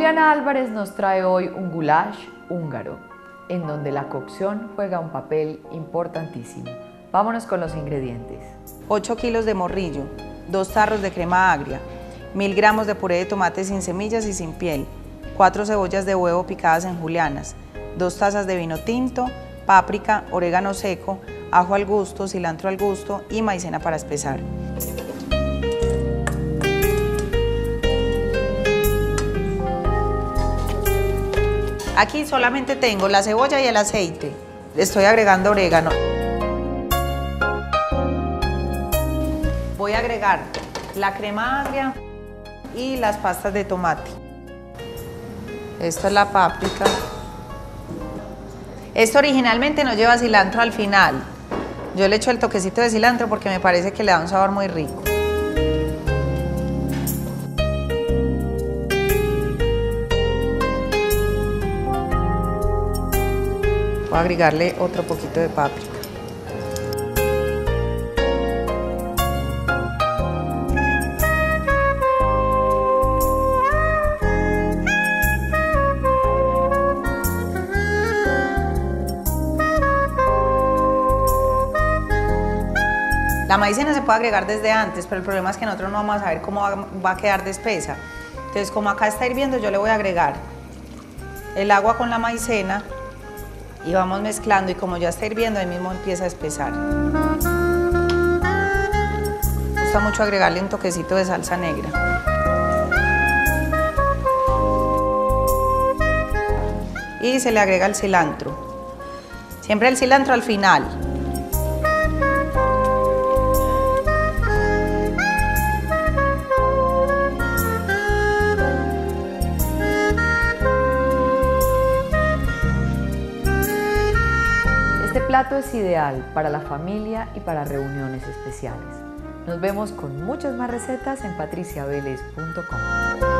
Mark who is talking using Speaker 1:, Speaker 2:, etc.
Speaker 1: Juliana Álvarez nos trae hoy un goulash húngaro, en donde la cocción juega un papel importantísimo. Vámonos con los ingredientes.
Speaker 2: 8 kilos de morrillo, 2 tarros de crema agria, 1000 gramos de puré de tomate sin semillas y sin piel, 4 cebollas de huevo picadas en julianas, 2 tazas de vino tinto, páprica, orégano seco, ajo al gusto, cilantro al gusto y maicena para espesar. Aquí solamente tengo la cebolla y el aceite. Estoy agregando orégano. Voy a agregar la crema agria y las pastas de tomate. Esta es la páprica. Esto originalmente no lleva cilantro al final. Yo le echo el toquecito de cilantro porque me parece que le da un sabor muy rico. Voy a agregarle otro poquito de páprica. La maicena se puede agregar desde antes, pero el problema es que nosotros no vamos a saber cómo va a quedar de espesa. Entonces, como acá está hirviendo, yo le voy a agregar el agua con la maicena y vamos mezclando, y como ya está hirviendo, ahí mismo empieza a espesar. Me gusta mucho agregarle un toquecito de salsa negra. Y se le agrega el cilantro. Siempre el cilantro al final.
Speaker 1: Este plato es ideal para la familia y para reuniones especiales. Nos vemos con muchas más recetas en patriciaveles.com.